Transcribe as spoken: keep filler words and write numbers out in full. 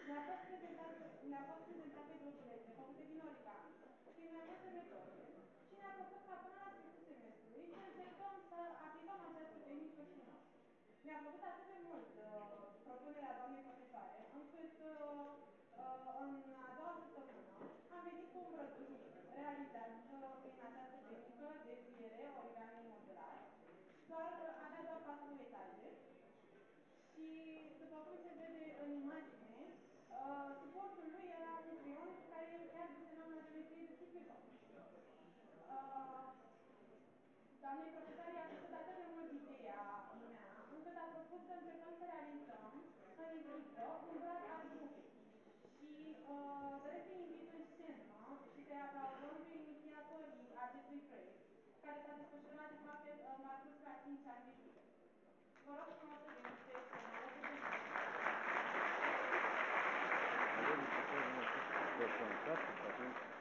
ne-a fost prezentat, ne-a fost prezentate documente făcute din origami, prin mai multe metode și ne-a propus ca până la sfârșitul semestrului să încercăm să aplicăm această tehnică și noi. Mi-a plăcut atât de mult uh, propunerea doamnei profesoare, încât uh, uh, în a doua săptămână am venit cu un produs realizat uh, prin această tehnică de pliere origami modular. Doar, avea doar patru etaje și, după cum se vede în imagine, uh, suportul lui era un triunghi care chiar desenam la geometrie descriptivă. Uh, Doamnei profesor i-a plăcut atât de mult ideea mea, încât a propus să încercăm să realizăm în echipă un brad al grupei. Și uh, doresc să-i invit în scenă și să-i aplaudăm pe inițiatorii acestui proiect, care s-a desfășurat, de fapt, în parcursul a cinci ani de zile. Vă rog frumos să veniți pe scenă alături de noi. Avem un profesor, nu știu, personalitate, poate